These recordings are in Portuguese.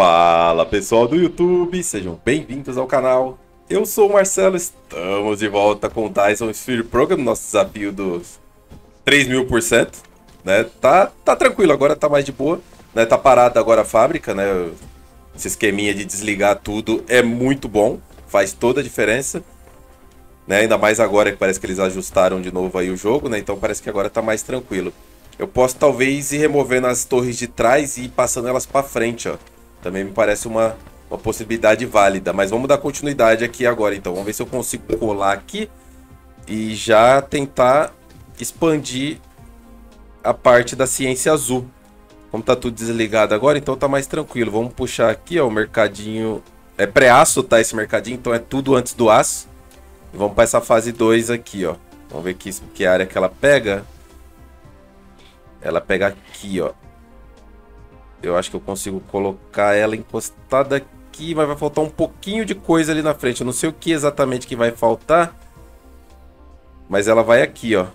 Fala pessoal do YouTube, sejam bem-vindos ao canal. Eu sou o Marcelo, estamos de volta com o Dyson Sphere Program, nosso desafio dos 3000%, né? Tá tranquilo, agora tá mais de boa, né? Tá parada agora a fábrica, né? Esse esqueminha de desligar tudo é muito bom, faz toda a diferença, né? Ainda mais agora que parece que eles ajustaram de novo aí o jogo, né? Então parece que agora tá mais tranquilo. Eu posso talvez ir removendo as torres de trás e ir passando elas para frente, ó. Também me parece uma possibilidade válida, mas vamos dar continuidade aqui agora, então. Vamos ver se eu consigo colar aqui e já tentar expandir a parte da ciência azul. Como tá tudo desligado agora, então tá mais tranquilo. Vamos puxar aqui, ó, o mercadinho. É pré-aço, tá, esse mercadinho, então é tudo antes do aço. E vamos para essa fase 2 aqui, ó. Vamos ver que área que ela pega. Ela pega aqui, ó. Eu acho que eu consigo colocar ela encostada aqui, mas vai faltar um pouquinho de coisa ali na frente. Eu não sei o que exatamente que vai faltar, mas ela vai aqui, ó.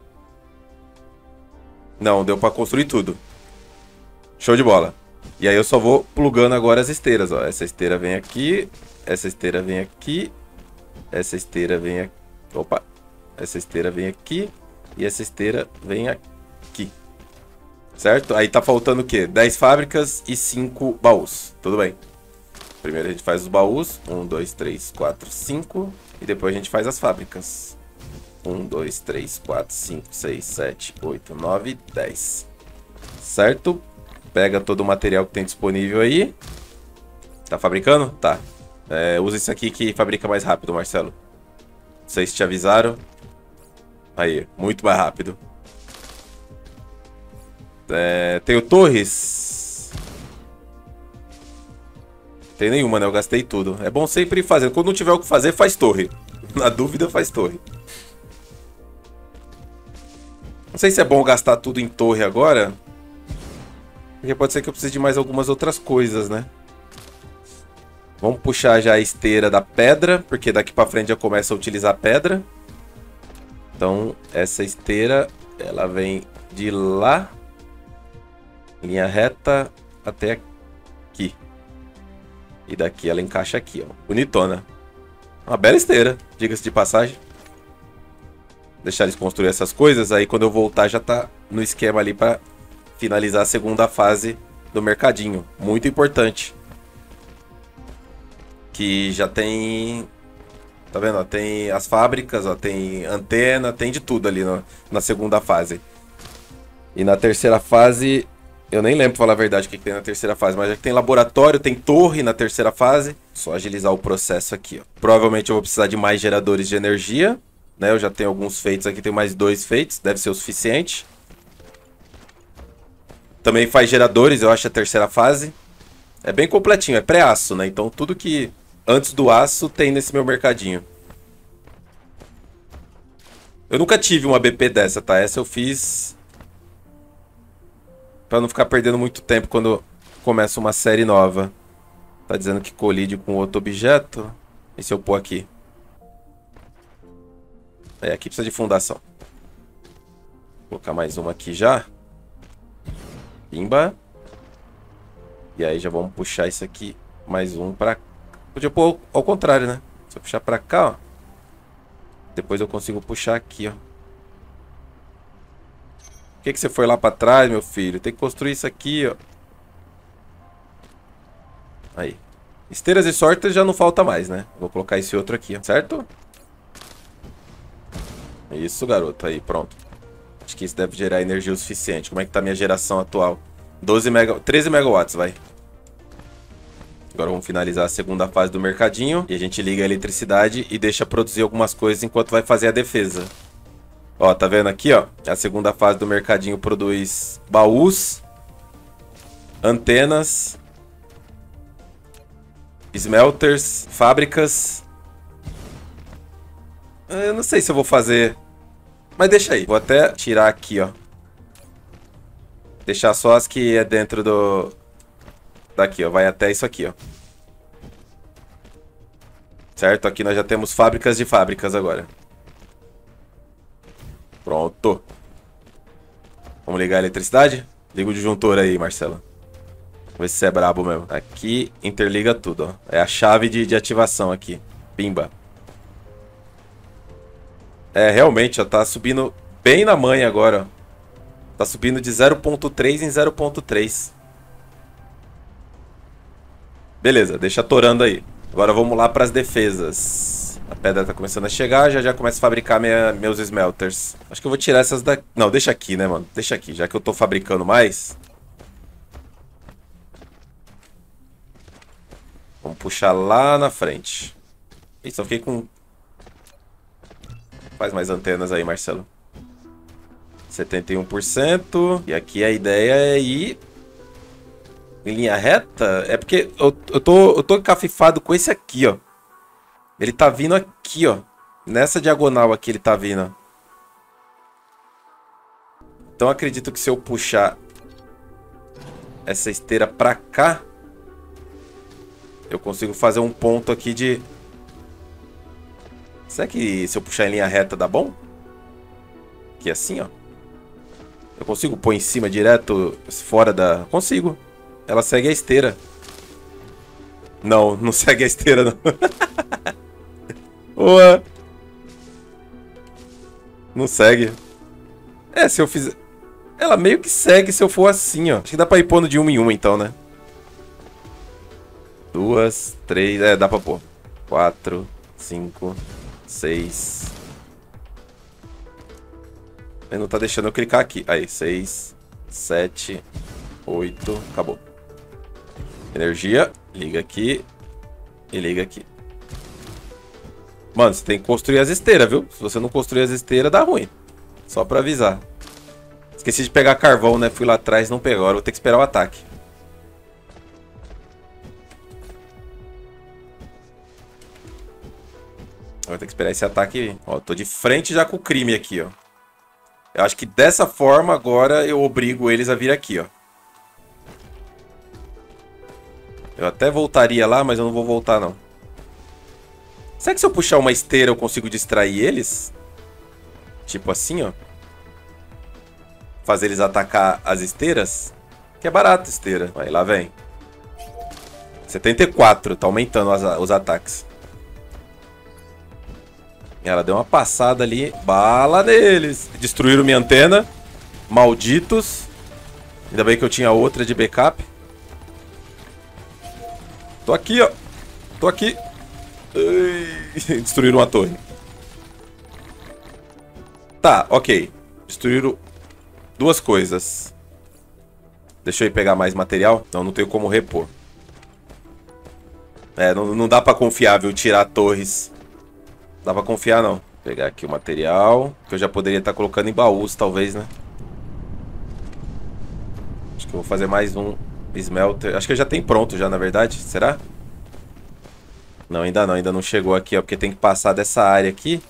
Não, deu para construir tudo. Show de bola. E aí eu só vou plugando agora as esteiras, ó. Essa esteira vem aqui, essa esteira vem aqui, essa esteira vem aqui. Opa! Essa esteira vem aqui e essa esteira vem aqui. Certo? Aí tá faltando o quê? 10 fábricas e 5 baús. Tudo bem. Primeiro a gente faz os baús. 1, 2, 3, 4, 5. E depois a gente faz as fábricas. 1, 2, 3, 4, 5, 6, 7, 8, 9, 10. Certo? Pega todo o material que tem disponível aí. Tá fabricando? Tá. Usa isso aqui que fabrica mais rápido, Marcelo. Vocês te avisaram? Aí, muito mais rápido. Tenho torres? Tem nenhuma, né? Eu gastei tudo. É bom sempre ir fazendo. Quando não tiver o que fazer, faz torre. Na dúvida, faz torre. Não sei se é bom gastar tudo em torre agora. Porque pode ser que eu precise de mais algumas outras coisas, né? Vamos puxar já a esteira da pedra. Porque daqui pra frente já começa a utilizar pedra. Então, essa esteira, ela vem de lá. Linha reta até aqui. E daqui ela encaixa aqui, ó. Bonitona. Uma bela esteira, diga-se de passagem. Deixar eles construir essas coisas. Aí quando eu voltar já tá no esquema ali para finalizar a segunda fase do mercadinho. Muito importante. Que já tem... Tá vendo? Ó, tem as fábricas, ó, tem antena, tem de tudo ali na segunda fase. E na terceira fase... Eu nem lembro, pra falar a verdade, o que tem na terceira fase, mas já que tem laboratório, tem torre na terceira fase. Só agilizar o processo aqui, ó. Provavelmente eu vou precisar de mais geradores de energia, né? Eu já tenho alguns feitos aqui, tenho mais 2 feitos, deve ser o suficiente. Também faz geradores, eu acho, a terceira fase. É bem completinho, é pré-aço, né? Então tudo que antes do aço tem nesse meu mercadinho. Eu nunca tive uma BP dessa, tá? Essa eu fiz... Pra não ficar perdendo muito tempo quando começa uma série nova. Tá dizendo que colide com outro objeto. E se eu pôr aqui? Aqui precisa de fundação. Vou colocar mais uma aqui já. Pimba. E aí já vamos puxar isso aqui. Mais um pra... Podia pôr ao contrário, né? Se eu puxar pra cá, ó. Depois eu consigo puxar aqui, ó. Por que você foi lá pra trás, meu filho? Tem que construir isso aqui, ó. Aí. Esteiras e sortes já não falta mais, né? Vou colocar esse outro aqui, ó. Certo? Isso, garoto. Aí, pronto. Acho que isso deve gerar energia o suficiente. Como é que tá a minha geração atual? 13 megawatts, vai. Agora vamos finalizar a segunda fase do mercadinho. E a gente liga a eletricidade e deixa produzir algumas coisas enquanto vai fazer a defesa. Ó, tá vendo aqui, ó? A segunda fase do mercadinho produz baús, antenas, smelters, fábricas. Eu não sei se eu vou fazer, mas deixa aí. Vou até tirar aqui, ó. Deixar só as que é dentro do... Daqui, ó. Vai até isso aqui, ó. Certo? Aqui nós já temos fábricas de fábricas agora. Pronto. Vamos ligar a eletricidade? Liga o disjuntor aí, Marcelo. ver se você é brabo mesmo. Aqui interliga tudo, ó. É a chave de ativação aqui. Pimba. É, realmente, ó, tá subindo bem na manha agora, ó. Tá subindo de 0.3 em 0.3. Beleza, deixa atorando aí. Agora vamos lá para as defesas. A pedra tá começando a chegar, já começo a fabricar meus smelters. Acho que eu vou tirar essas daqui. Não, deixa aqui, né, mano? Deixa aqui, já que eu tô fabricando mais. Vamos puxar lá na frente. Ih, só fiquei com... Faz mais antenas aí, Marcelo. 71%. E aqui a ideia é ir em linha reta. É porque eu tô encafifado com esse aqui, ó. Ele tá vindo aqui, ó. Nessa diagonal aqui ele tá vindo. Então acredito que se eu puxar essa esteira pra cá, eu consigo fazer um ponto aqui de... Será que se eu puxar em linha reta dá bom? Aqui assim, ó. Eu consigo pôr em cima direto, fora da... Consigo. Ela segue a esteira. Não, não segue a esteira, não. Ué. Não segue. É, se eu fizer... Ela meio que segue se eu for assim, ó. Acho que dá pra ir pondo de uma em uma, então, né? 2, 3... É, dá pra pôr. 4, 5, 6... Ele não tá deixando eu clicar aqui. Aí, 6, 7, 8... Acabou. Energia. Liga aqui. E liga aqui. Mano, você tem que construir as esteiras, viu? Se você não construir as esteiras, dá ruim. Só pra avisar. Esqueci de pegar carvão, né? Fui lá atrás, não pegou. Agora eu vou ter que esperar o ataque. Vou ter que esperar esse ataque vir. Ó, tô de frente já com o crime aqui, ó. Eu acho que dessa forma agora eu obrigo eles a vir aqui, ó. Eu até voltaria lá, mas eu não vou voltar, não. Será que se eu puxar uma esteira eu consigo distrair eles? Tipo assim, ó. Fazer eles atacar as esteiras? Que é barato esteira. Aí, lá vem. 74, tá aumentando os ataques. Ela deu uma passada ali. Bala neles. Destruíram minha antena. Malditos. Ainda bem que eu tinha outra de backup. Tô aqui, ó. Tô aqui. Destruíram uma torre. Tá, ok. Destruíram duas coisas. Deixa eu ir pegar mais material. Não tenho como repor. É, não dá pra confiar, viu? Tirar torres. Não dá pra confiar, não. Vou pegar aqui o material. Que eu já poderia estar colocando em baús, talvez, né? Acho que eu vou fazer mais um smelter. Acho que já tem pronto já, na verdade. Será? Não, ainda não. Ainda não chegou aqui, ó. Porque tem que passar dessa área aqui.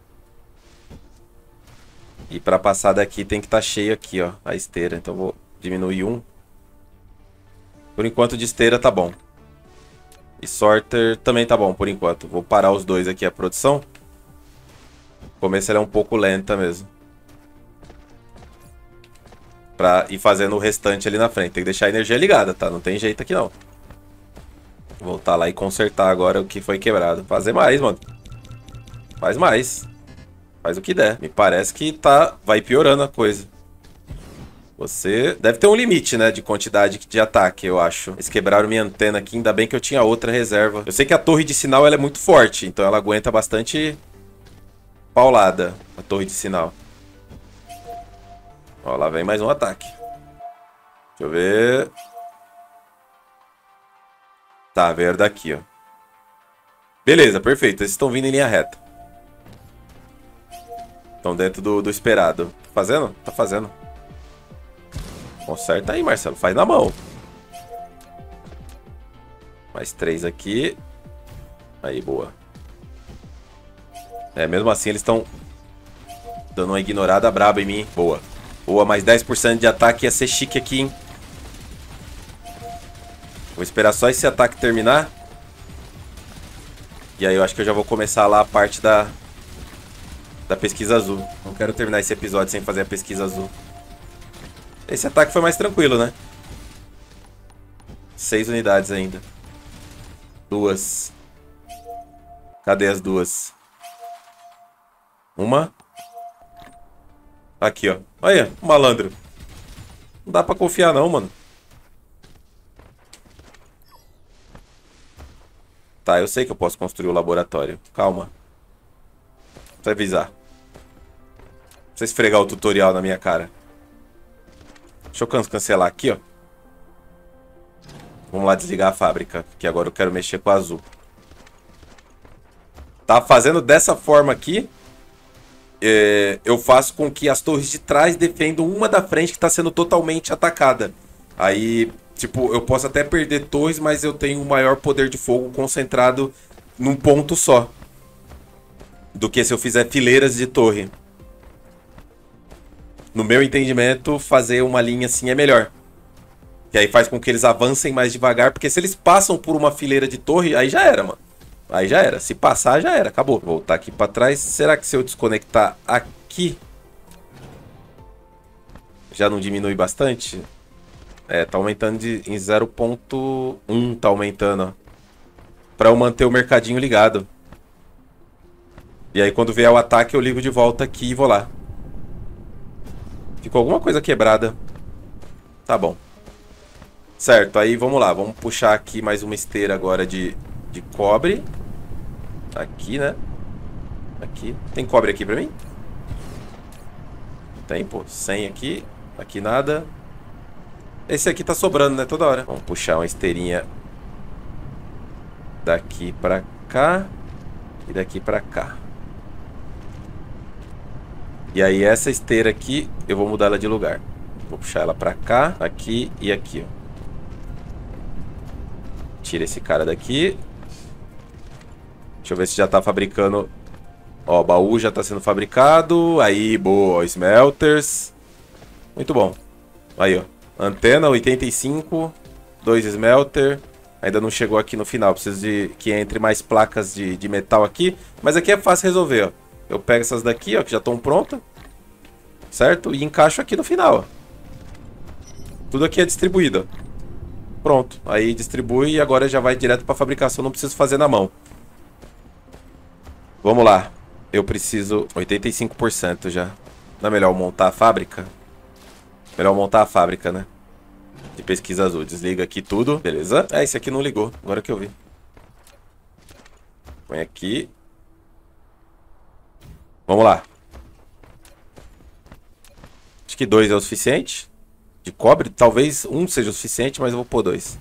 E pra passar daqui tem que estar cheio aqui, ó. A esteira. Então eu vou diminuir um. Por enquanto de esteira tá bom. E sorter também tá bom por enquanto. Vou parar os dois aqui a produção. No começo ela é um pouco lenta mesmo. Pra ir fazendo o restante ali na frente. Tem que deixar a energia ligada, tá? Não tem jeito aqui não. Vou voltar lá e consertar agora o que foi quebrado. Fazer mais, mano. Faz mais. Faz o que der. Me parece que vai piorando a coisa. Você deve ter um limite, né, de quantidade de ataque, eu acho. Eles quebraram minha antena aqui, ainda bem que eu tinha outra reserva. Eu sei que a torre de sinal ela é muito forte, então ela aguenta bastante paulada, a torre de sinal. Ó, lá vem mais um ataque. Deixa eu ver. Tá, veio daqui, ó. Beleza, perfeito. Eles estão vindo em linha reta. Estão dentro do esperado. Tá fazendo? Tá fazendo. Conserta aí, Marcelo. Faz na mão. Mais 3 aqui. Aí, boa. É, mesmo assim eles estão dando uma ignorada braba em mim. Boa. Boa, mais 10% de ataque ia ser chique aqui, hein? Vou esperar só esse ataque terminar. E aí eu acho que eu já vou começar lá a parte da pesquisa azul. Não quero terminar esse episódio sem fazer a pesquisa azul. Esse ataque foi mais tranquilo, né? 6 unidades ainda. 2. Cadê as 2? Uma. Aqui, ó. Olha, malandro. Não dá pra confiar não, mano. Tá, eu sei que eu posso construir o laboratório. Calma. Precisa avisar. Precisa esfregar o tutorial na minha cara. Deixa eu cancelar aqui, ó. Vamos lá desligar a fábrica, que agora eu quero mexer com o azul. Tá fazendo dessa forma aqui. Eu faço com que as torres de trás defendam uma da frente que está sendo totalmente atacada. Aí, tipo, eu posso até perder torres, mas eu tenho um maior poder de fogo concentrado num ponto só. Do que se eu fizer fileiras de torre. No meu entendimento, fazer uma linha assim é melhor. Que aí faz com que eles avancem mais devagar, porque se eles passam por uma fileira de torre, aí já era, mano. Aí já era. Se passar, já era. Acabou. Vou voltar aqui pra trás. Será que se eu desconectar aqui... já não diminui bastante? É, tá aumentando em 0.1. Tá aumentando, ó. Pra eu manter o mercadinho ligado. E aí quando vier o ataque, eu ligo de volta aqui e vou lá. Ficou alguma coisa quebrada. Tá bom. Certo, aí vamos lá. Vamos puxar aqui mais uma esteira agora de cobre. Aqui, né? Aqui. Tem cobre aqui pra mim? Tem, pô. 100 aqui. Aqui nada. Esse aqui tá sobrando, né? Toda hora. Vamos puxar uma esteirinha daqui pra cá. E daqui pra cá. E aí essa esteira aqui, eu vou mudar ela de lugar. Vou puxar ela pra cá, aqui e aqui, ó. Tira esse cara daqui. Deixa eu ver se já tá fabricando. Ó, o baú já tá sendo fabricado. Aí, boa, smelters. Muito bom. Aí, ó. Antena 85. 2 smelter. Ainda não chegou aqui no final. Preciso de que entre mais placas de metal aqui. Mas aqui é fácil resolver, ó. Eu pego essas daqui, ó, que já estão prontas. Certo? E encaixo aqui no final, ó. Tudo aqui é distribuído, ó. Pronto. Aí distribui e agora já vai direto para fabricação. Não preciso fazer na mão. Vamos lá. Eu preciso 85% já. Não é melhor montar a fábrica? Melhor montar a fábrica, né? De pesquisa azul. Desliga aqui tudo. Beleza? É, esse aqui não ligou. Agora que eu vi. Põe aqui. Vamos lá. Acho que 2 é o suficiente. De cobre. Talvez um seja o suficiente, mas eu vou pôr 2.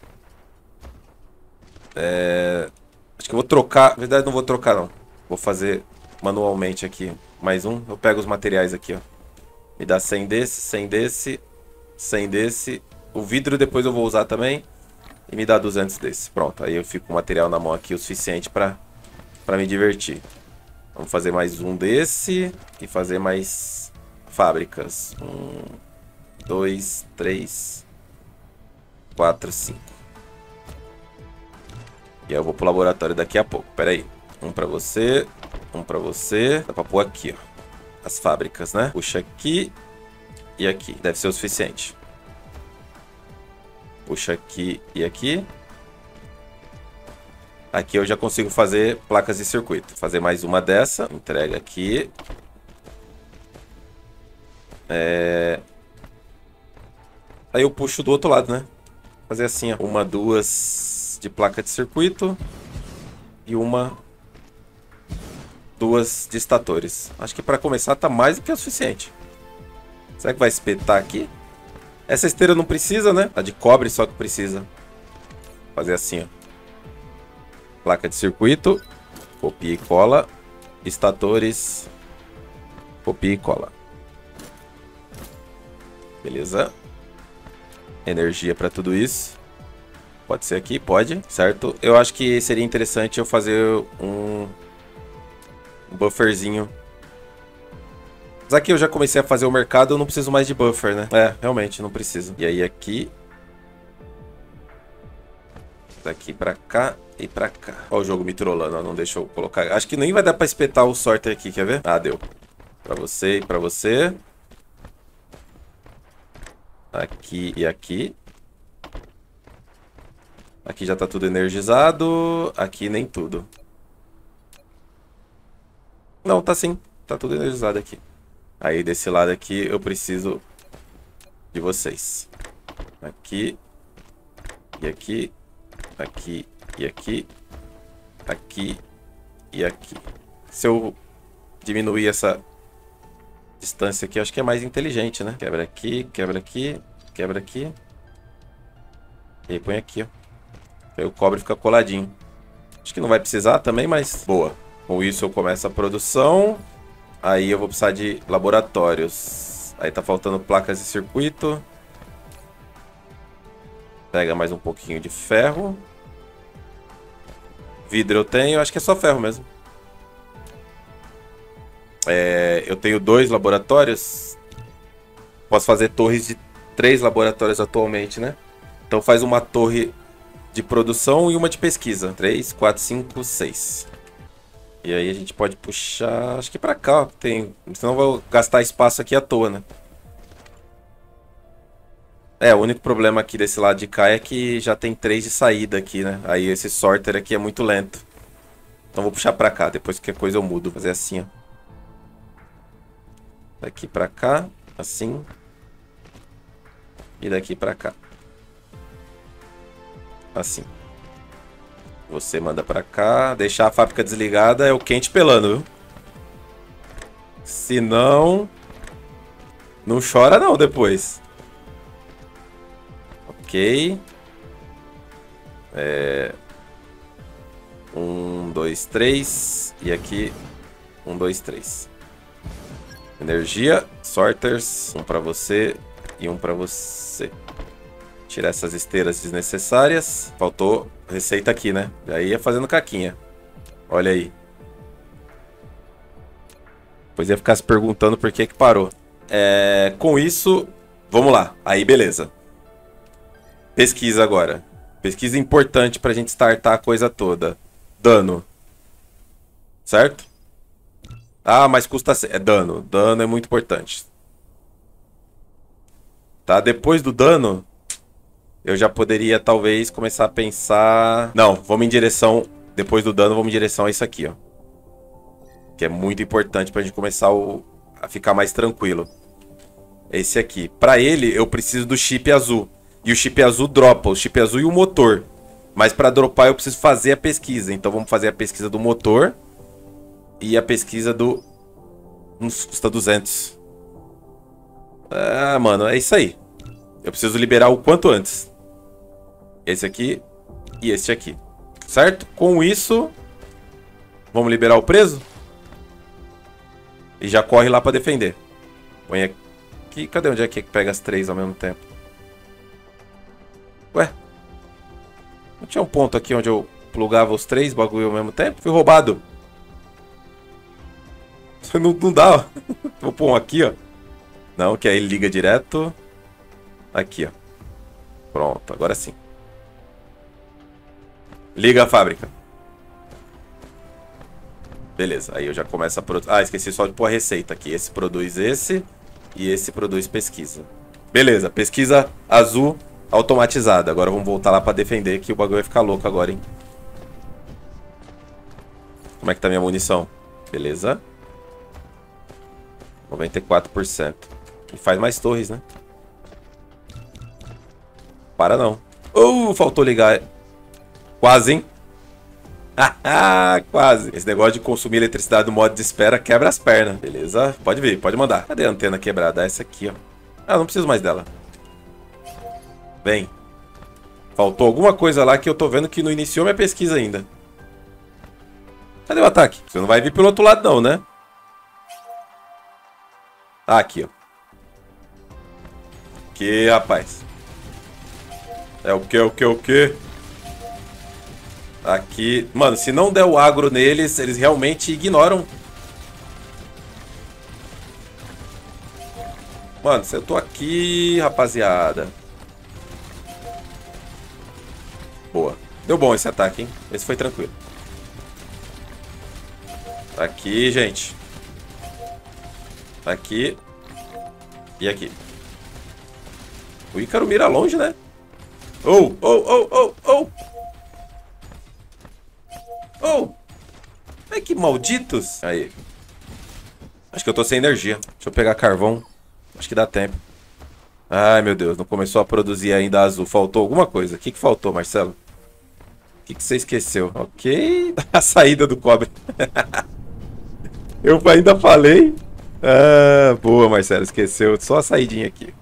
Acho que eu vou trocar. Na verdade, não vou trocar, não. Vou fazer manualmente aqui. Mais um. Eu pego os materiais aqui, ó. Me dá 100 desse, 100 desse, 100 desse. O vidro depois eu vou usar também. E me dá 200 desse. Pronto. Aí eu fico com o material na mão aqui o suficiente pra me divertir. Vamos fazer mais um desse. E fazer mais fábricas. 1, 2, 3, 4, 5. E aí eu vou pro laboratório daqui a pouco. Pera aí. Um pra você. Um pra você. Dá pra pôr aqui, ó. As fábricas, né? Puxa aqui. E aqui. Deve ser o suficiente. Puxa aqui e aqui. Aqui eu já consigo fazer placas de circuito. Fazer mais uma dessa. Entrega aqui. Aí eu puxo do outro lado, né? Fazer assim, ó. 1, 2 de placa de circuito. E 2 de estatores. Acho que para começar tá mais do que o suficiente. Será que vai espetar aqui? Essa esteira não precisa, né? A de cobre só que precisa. Fazer assim, ó. Placa de circuito. Copia e cola. Estatores. Copia e cola. Beleza. Energia para tudo isso. Pode ser aqui? Pode, certo? Eu acho que seria interessante eu fazer um bufferzinho. Mas aqui eu já comecei a fazer o mercado, eu não preciso mais de buffer, né? É, realmente, não preciso. E aí aqui. Daqui pra cá e pra cá. Ó o jogo me trollando, ó, não deixa eu colocar. Acho que nem vai dar pra espetar o sorter aqui, quer ver? Ah, deu. Pra você e pra você. Aqui e aqui. Aqui já tá tudo energizado. Aqui nem tudo. Não, tá sim. Tá tudo energizado aqui. Aí desse lado aqui eu preciso de vocês. Aqui. E aqui. Aqui. E aqui. Aqui. E aqui. Se eu diminuir essa distância aqui, eu acho que é mais inteligente, né? Quebra aqui, quebra aqui, quebra aqui. E aí põe aqui, ó. Aí o cobre fica coladinho. Acho que não vai precisar também, mas boa. Com isso eu começo a produção. Aí eu vou precisar de laboratórios. Aí tá faltando placas de circuito. Pega mais um pouquinho de ferro. Vidro eu tenho, acho que é só ferro mesmo. Eu tenho 2 laboratórios. Posso fazer torres de 3 laboratórios atualmente, né? Então faz uma torre de produção e uma de pesquisa. 3, 4, 5, 6. E aí a gente pode puxar, acho que pra cá, ó. Senão eu vou gastar espaço aqui à toa, né? O único problema aqui desse lado de cá é que já tem 3 de saída aqui, né? Aí esse sorter aqui é muito lento. Então vou puxar pra cá, depois qualquer coisa eu mudo. Vou fazer assim, ó. Daqui pra cá, assim. E daqui pra cá. Assim. Você manda pra cá. Deixar a fábrica desligada é o quente pelando, viu? Se não... Não chora não depois. Ok. 1, 2, 3. E aqui 1, 2, 3. Energia, sorters, um pra você e um pra você. Tirar essas esteiras desnecessárias. Faltou receita aqui, né? Já ia fazendo caquinha. Olha aí. Depois ia ficar se perguntando por que que parou. Com isso, vamos lá. Aí, beleza. Pesquisa agora. Pesquisa importante pra gente startar a coisa toda. Dano. Certo? Ah, mas custa... dano. Dano é muito importante. Tá? Depois do dano, eu já poderia talvez começar a pensar... Não, vamos em direção... Depois do dano, vamos em direção a isso aqui, ó. Que é muito importante pra gente começar a ficar mais tranquilo. Esse aqui. Pra ele, eu preciso do chip azul. E o chip azul dropa. O chip azul e o motor. Mas pra dropar, eu preciso fazer a pesquisa. Então vamos fazer a pesquisa do motor. E a pesquisa do... custa 200. Ah, mano, é isso aí. Eu preciso liberar o quanto antes. Esse aqui e esse aqui. Certo? Com isso... Vamos liberar o preso? E já corre lá pra defender. Põe aqui. Cadê onde é que pega as 3 ao mesmo tempo? Ué? Não tinha um ponto aqui onde eu plugava os 3 bagulho ao mesmo tempo? Fui roubado. Não dá, ó. Vou pôr um aqui, ó. Não, que aí ele liga direto. Aqui, ó. Pronto, agora sim. Liga a fábrica. Beleza, aí eu já começo a produzir. Ah, esqueci só de pôr a receita aqui. Esse produz esse e esse produz pesquisa. Beleza, pesquisa azul automatizada. Agora vamos voltar lá pra defender que o bagulho vai ficar louco agora, hein. Como é que tá minha munição? Beleza. 94%. E faz mais torres, né? Para não. Faltou ligar. Quase, hein? Quase. Esse negócio de consumir eletricidade no modo de espera quebra as pernas. Beleza? Pode vir, pode mandar. Cadê a antena quebrada? Essa aqui, ó. Ah, não preciso mais dela. Vem. Faltou alguma coisa lá que eu tô vendo que não iniciou minha pesquisa ainda. Cadê o ataque? Você não vai vir pelo outro lado não, né? Ah, aqui, ó. Que, rapaz. É o que, o que, o que? Aqui. Mano, se não der o agro neles, eles realmente ignoram. Mano, se eu tô aqui, rapaziada. Boa. Deu bom esse ataque, hein? Esse foi tranquilo. Aqui, gente. Aqui. E aqui. O Ícaro mira longe, né? Oh. Oh! Ai, que malditos! Aí. Acho que eu tô sem energia. Deixa eu pegar carvão. Acho que dá tempo. Ai, meu Deus. Não começou a produzir ainda azul. Faltou alguma coisa. O que que faltou, Marcelo? O que que você esqueceu? Ok. A saída do cobre. Eu ainda falei. Ah, boa, Marcelo. Esqueceu. Só a saidinha aqui.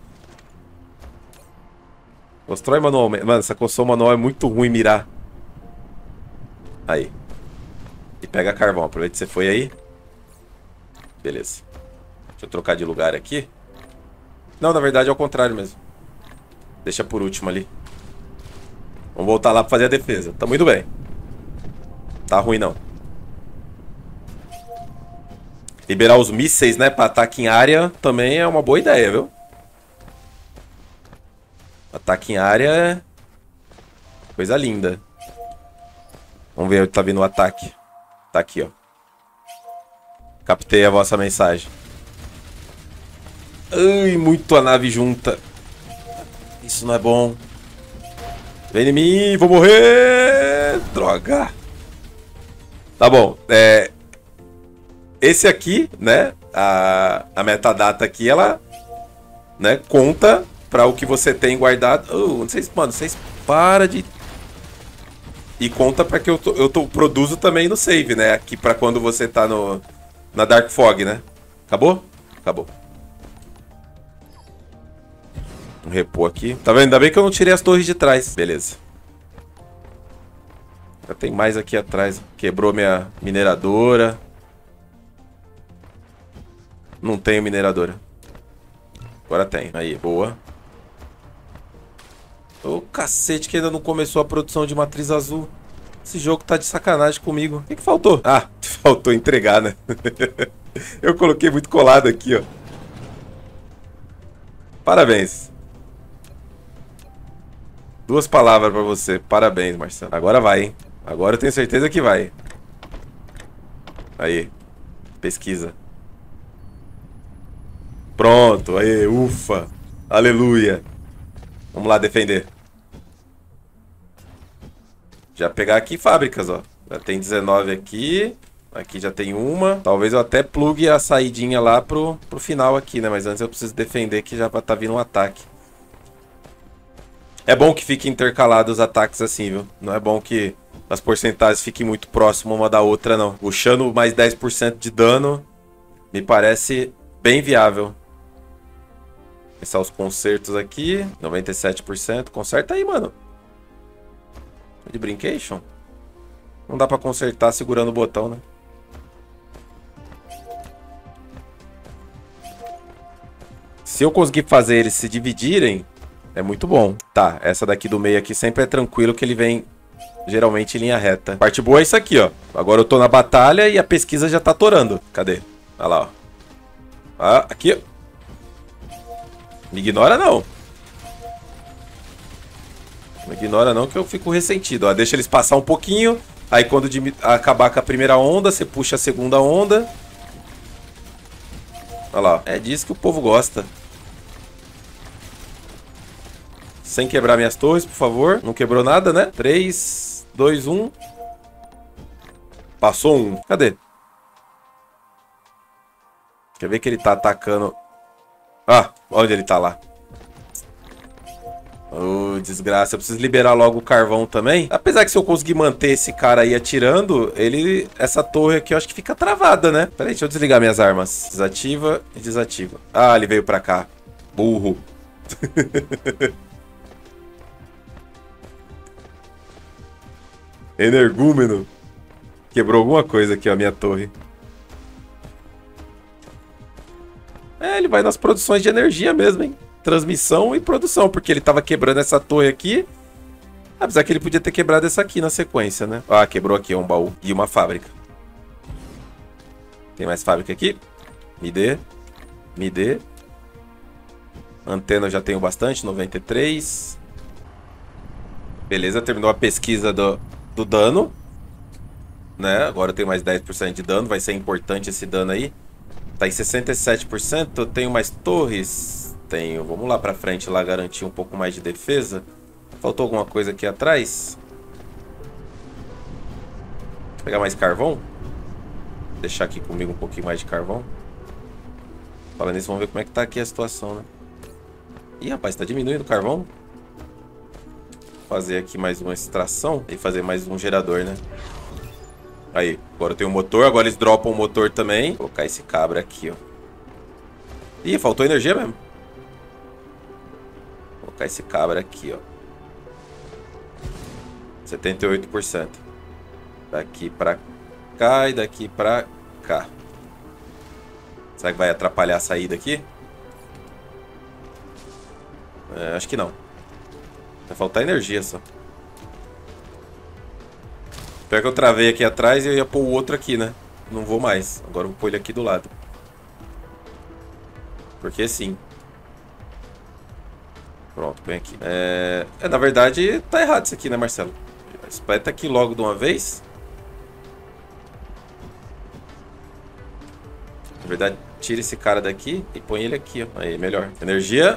Constrói manualmente. Mano, essa construção manual é muito ruim mirar. Aí. E pega carvão. Aproveita que você foi aí. Beleza. Deixa eu trocar de lugar aqui. Não, na verdade é o contrário mesmo. Deixa por último ali. Vamos voltar lá pra fazer a defesa. Tamo indo bem. Tá ruim não. Liberar os mísseis, né, pra ataque em área também é uma boa ideia, viu? Ataque em área é coisa linda. Vamos ver onde tá vindo o ataque. Tá aqui, ó. Captei a vossa mensagem. Ai, muito a nave junta. Isso não é bom. Vem em mim, vou morrer. Droga. Tá bom. Esse aqui, né? A metadata aqui, ela, né, conta pra o que você tem guardado. Vocês, mano, vocês param de... E conta pra que eu produzo também no save, né? Aqui pra quando você tá na Dark Fog, né? Acabou? Acabou. Vamos repor aqui. Tá vendo? Ainda bem que eu não tirei as torres de trás. Beleza. Já tem mais aqui atrás. Quebrou minha mineradora. Não tenho mineradora. Agora tem. Aí, boa. Ô, cacete, que ainda não começou a produção de matriz azul. Esse jogo tá de sacanagem comigo. O que que faltou? Ah, faltou entregar, né? Eu coloquei muito colado aqui, ó. Parabéns. 2 palavras pra você. Parabéns, Marcelo. Agora vai, hein? Agora eu tenho certeza que vai. Aí. Pesquisa. Pronto. Aí, ufa. Aleluia. Vamos lá defender. Já pegar aqui fábricas, ó. Já tem 19 aqui. Aqui já tem uma. Talvez eu até plugue a saidinha lá pro final aqui, né? Mas antes eu preciso defender que já tá vindo um ataque. É bom que fiquem intercalados os ataques assim, viu? Não é bom que as porcentagens fiquem muito próximas uma da outra, não. Puxando mais 10% de dano me parece bem viável. Começar os consertos aqui. 97%. Conserta aí, mano. De brincation? Não dá pra consertar segurando o botão, né? Se eu conseguir fazer eles se dividirem, é muito bom. Tá, essa daqui do meio aqui sempre é tranquilo que ele vem geralmente em linha reta. Parte boa é isso aqui, ó. Agora eu tô na batalha e a pesquisa já tá torando. Cadê? Olha lá, ó. Ah, aqui, ó. Me ignora, não. Não ignora, não, que eu fico ressentido. Ó, deixa eles passar um pouquinho. Aí quando acabar com a primeira onda, você puxa a segunda onda. Olha lá. É disso que o povo gosta. Sem quebrar minhas torres, por favor. Não quebrou nada, né? 3, 2, 1. Passou um. Cadê? Quer ver que ele tá atacando... Ah, onde ele tá lá? Oh, desgraça. Eu preciso liberar logo o carvão também. Apesar que se eu conseguir manter esse cara aí atirando, ele... Essa torre aqui eu acho que fica travada, né? Peraí, deixa eu desligar minhas armas. Desativa e desativa. Ah, ele veio pra cá. Burro. Energúmeno. Quebrou alguma coisa aqui, ó, a minha torre. É, ele vai nas produções de energia mesmo, hein? Transmissão e produção, porque ele tava quebrando essa torre aqui. Apesar que ele podia ter quebrado essa aqui na sequência, né? Ah, quebrou aqui um baú e uma fábrica. Tem mais fábrica aqui? Me dê. Me dê. Antena eu já tenho bastante, 93. Beleza, terminou a pesquisa do dano. Né? Agora eu tenho mais 10% de dano. Vai ser importante esse dano aí. Tá em 67%. Eu tenho mais torres? Tenho. Vamos lá pra frente lá garantir um pouco mais de defesa. Faltou alguma coisa aqui atrás? Vou pegar mais carvão. Deixar aqui comigo um pouquinho mais de carvão. Falando nisso, vamos ver como é que tá aqui a situação, né? Ih, rapaz, tá diminuindo o carvão. Vou fazer aqui mais uma extração e fazer mais um gerador, né? Aí, agora eu tenho o motor. Agora eles dropam o motor também. Vou colocar esse cabra aqui, ó. Ih, faltou energia mesmo. Vou colocar esse cabra aqui, ó. 78%. Daqui pra cá e daqui pra cá. Será que vai atrapalhar a saída aqui? É, acho que não. Vai faltar energia só. Pior que eu travei aqui atrás e eu ia pôr o outro aqui, né? Não vou mais. Agora eu vou pôr ele aqui do lado. Porque sim. Pronto, põe aqui. Na verdade, tá errado isso aqui, né, Marcelo? Espeta aqui logo de uma vez. Na verdade, tira esse cara daqui e põe ele aqui, ó. Aí, melhor. Energia.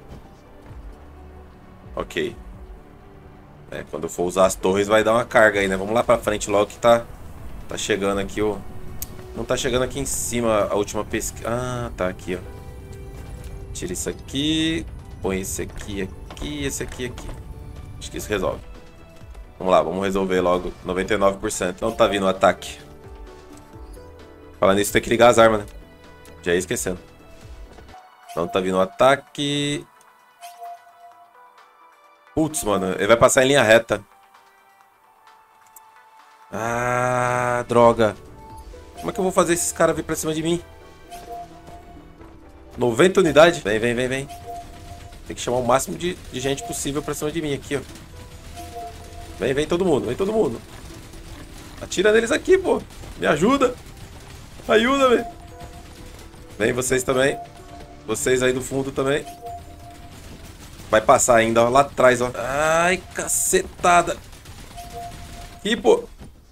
Ok. Quando eu for usar as torres vai dar uma carga aí, né? Vamos lá pra frente logo que tá chegando aqui o... Não tá chegando aqui em cima a última pesquisa. Ah, tá aqui, ó. Tira isso aqui. Põe esse aqui, aqui, esse aqui, aqui. Acho que isso resolve. Vamos lá, vamos resolver logo. 99%. Não tá vindo o ataque. Falando nisso, tem que ligar as armas, né? Já ia esquecendo. Não tá vindo o ataque. Putz, mano. Ele vai passar em linha reta. Ah, droga. Como é que eu vou fazer esses caras vir pra cima de mim? 90 unidades? Vem, vem, vem, vem. Tem que chamar o máximo de gente possível pra cima de mim aqui, ó. Vem, vem todo mundo, vem todo mundo. Atira neles aqui, pô. Me ajuda. Ajuda, velho. Vem vocês também. Vocês aí do fundo também. Vai passar ainda, ó, lá atrás, ó. Ai, cacetada. Aqui, pô.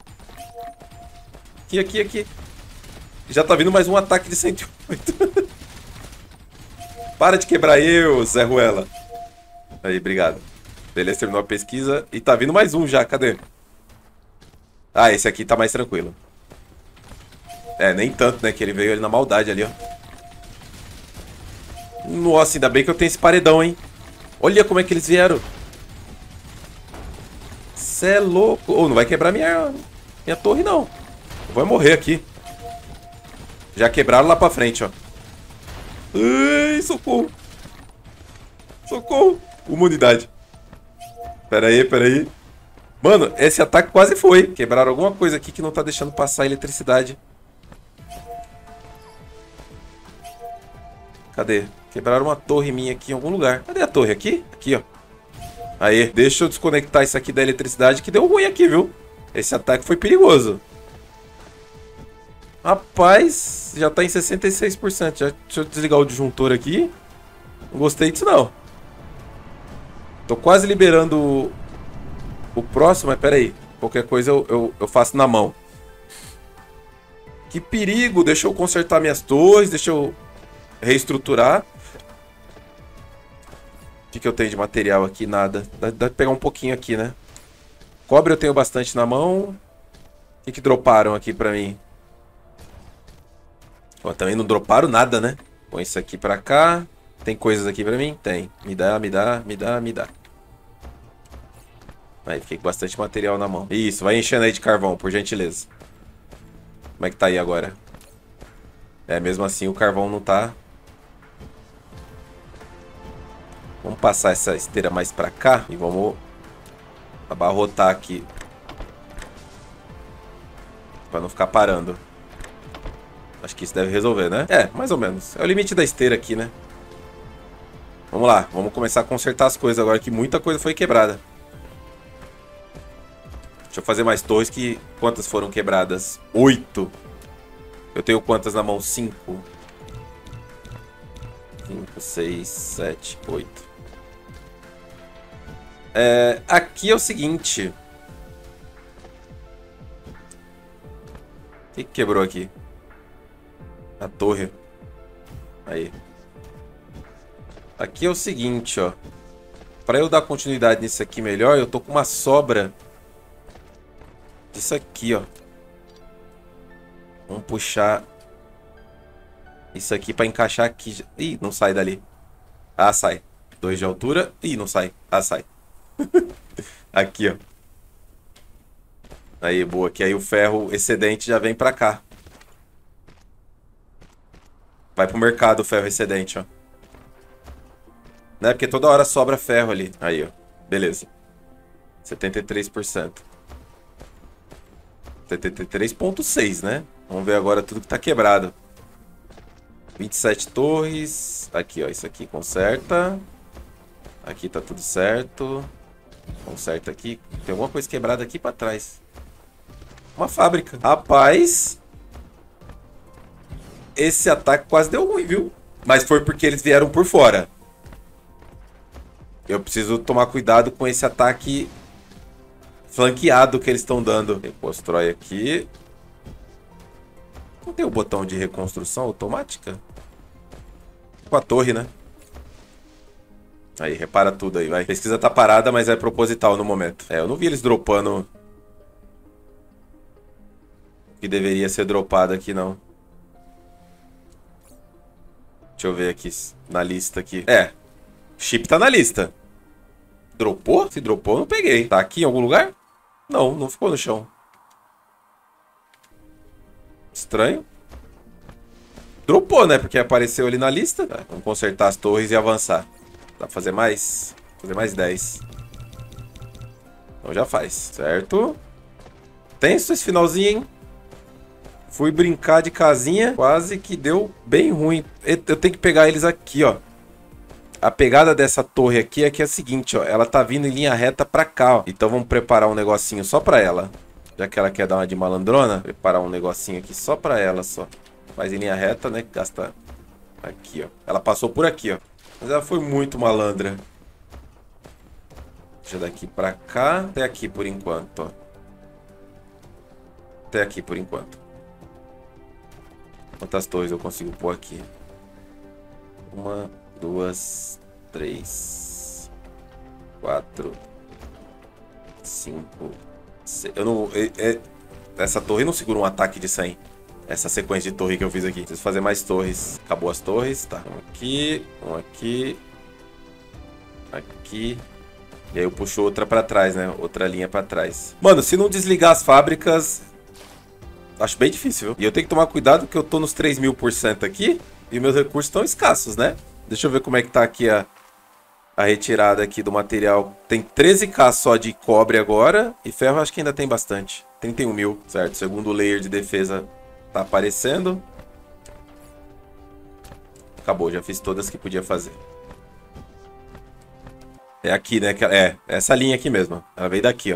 Aqui, aqui, aqui. Já tá vindo mais um ataque de 108. Para de quebrar eu, Zé Ruela. Aí, obrigado. Beleza, terminou a pesquisa. E tá vindo mais um já, cadê? Ah, esse aqui tá mais tranquilo. Nem tanto, né? Que ele veio ali na maldade ali, ó. Nossa, ainda bem que eu tenho esse paredão, hein? Olha como é que eles vieram. Cê é louco. Oh, não vai quebrar minha torre, não. Eu vou morrer aqui. Já quebraram lá pra frente, ó. Ai, socorro. Socorro. Uma unidade. Pera aí, pera aí. Mano, esse ataque quase foi. Quebraram alguma coisa aqui que não tá deixando passar a eletricidade. Cadê? Quebraram uma torre minha aqui em algum lugar. Cadê a torre? Aqui? Aqui, ó. Aí, deixa eu desconectar isso aqui da eletricidade que deu ruim aqui, viu? Esse ataque foi perigoso. Rapaz, já tá em 66%. Deixa eu desligar o disjuntor aqui. Não gostei disso, não. Tô quase liberando o próximo, mas pera aí. Qualquer coisa eu faço na mão. Que perigo. Deixa eu consertar minhas torres. Deixa eu reestruturar. O que eu tenho de material aqui? Nada. Dá pra pegar um pouquinho aqui, né? Cobre eu tenho bastante na mão. O que droparam aqui pra mim? Ó, também não droparam nada, né? Põe isso aqui pra cá. Tem coisas aqui pra mim? Tem. Me dá, me dá, me dá, me dá. Aí, fiquei com bastante material na mão. Isso, vai enchendo aí de carvão, por gentileza. Como é que tá aí agora? Mesmo assim o carvão não tá... Vamos passar essa esteira mais pra cá e vamos abarrotar aqui. Pra não ficar parando. Acho que isso deve resolver, né? Mais ou menos. É o limite da esteira aqui, né? Vamos lá, vamos começar a consertar as coisas agora que muita coisa foi quebrada. Deixa eu fazer mais torres que... Quantas foram quebradas? 8. Eu tenho quantas na mão? 5. 5, 6, 7, 8. Aqui é o seguinte. O que quebrou aqui? A torre. Aí. Aqui é o seguinte, ó. Pra eu dar continuidade nisso aqui melhor, eu tô com uma sobra disso aqui, ó. Vamos puxar isso aqui pra encaixar aqui. Ih, não sai dali. Ah, sai. 2 de altura. Ih, não sai. Ah, sai. Aqui, ó. Aí, boa. Que aí o ferro excedente já vem pra cá. Vai pro mercado o ferro excedente, ó. Né? Porque toda hora sobra ferro ali. Aí, ó. Beleza. 73%. 73,6, né? Vamos ver agora tudo que tá quebrado. 27 torres. Aqui, ó. Isso aqui conserta. Aqui tá tudo certo. Conserta aqui. Tem alguma coisa quebrada aqui pra trás. Uma fábrica. Rapaz. Esse ataque quase deu ruim, viu? Mas foi porque eles vieram por fora. Eu preciso tomar cuidado com esse ataque flanqueado que eles estão dando. Reconstrói aqui. Não tem o botão de reconstrução automática? Com a torre, né? Aí, repara tudo aí, vai. A pesquisa tá parada, mas é proposital no momento. É, eu não vi eles dropando o que deveria ser dropado aqui, não. Deixa eu ver aqui na lista aqui. É, chip tá na lista. Dropou? Se dropou, eu não peguei. Tá aqui em algum lugar? Não, não ficou no chão. Estranho. Dropou, né? Porque apareceu ali na lista. Tá, vamos consertar as torres e avançar. Dá pra fazer mais? Fazer mais 10. Então já faz, certo? Tenso esse finalzinho, hein? Fui brincar de casinha. Quase que deu bem ruim. Eu tenho que pegar eles aqui, ó. A pegada dessa torre aqui é que é a seguinte, ó. Ela tá vindo em linha reta pra cá, ó. Então vamos preparar um negocinho só pra ela. Já que ela quer dar uma de malandrona. Preparar um negocinho aqui só pra ela, só. Faz em linha reta, né? Gasta aqui, ó. Ela passou por aqui, ó. Mas ela foi muito malandra. Deixa daqui pra cá. Até aqui por enquanto, ó. Até aqui por enquanto. Quantas torres eu consigo pôr aqui? 1, 2, 3, 4, 5, 6. Eu não. Essa torre não segura um ataque de 100. Essa sequência de torre que eu fiz aqui. Preciso fazer mais torres. Acabou as torres. Tá. Um aqui. Um aqui. Aqui. E aí eu puxo outra pra trás, né? Outra linha pra trás. Mano, se não desligar as fábricas, acho bem difícil, viu? E eu tenho que tomar cuidado que eu tô nos 3.000% aqui. E meus recursos estão escassos, né? Deixa eu ver como é que tá aqui a retirada aqui do material. Tem 13k só de cobre agora. E ferro acho que ainda tem bastante. 31 mil, certo? Segundo layer de defesa tá aparecendo. Acabou, já fiz todas que podia fazer. É aqui, né? É, essa linha aqui mesmo. Ela veio daqui, ó.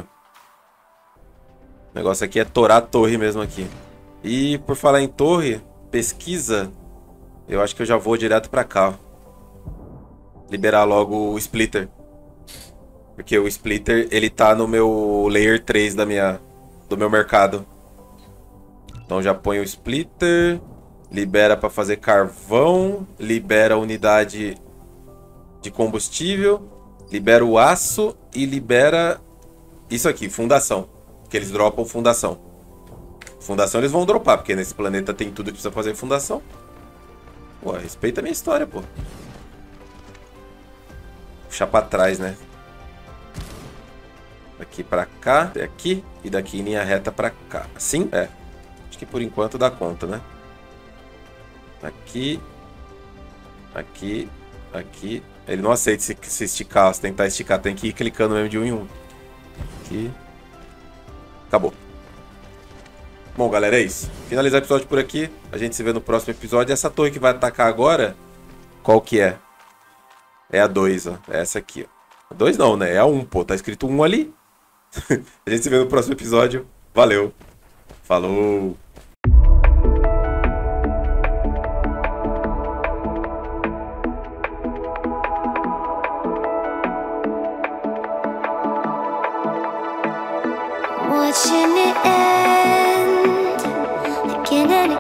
O negócio aqui é torar a torre mesmo aqui. E por falar em torre, pesquisa, eu acho que eu já vou direto pra cá, ó. Liberar logo o splitter. Porque o splitter, ele tá no meu layer 3 do meu mercado. Então já põe o splitter, libera pra fazer carvão, libera a unidade de combustível, libera o aço e libera isso aqui, fundação. Que eles dropam fundação. Fundação eles vão dropar, porque nesse planeta tem tudo que precisa fazer fundação. Pô, respeita a minha história, pô. Puxar pra trás, né? Daqui pra cá, até aqui. E daqui em linha reta pra cá. Assim? É. Acho que por enquanto dá conta, né? Aqui. Aqui. Aqui. Ele não aceita se esticar. Se tentar esticar, tem que ir clicando mesmo de um em um. Aqui. Acabou. Bom, galera, é isso. Finalizar o episódio por aqui. A gente se vê no próximo episódio. Essa torre que vai atacar agora, qual que é? É a 2, ó. É essa aqui, ó. A 2 não, né? É a 1, pô. Tá escrito 1 ali. A gente se vê no próximo episódio. Valeu. Falou.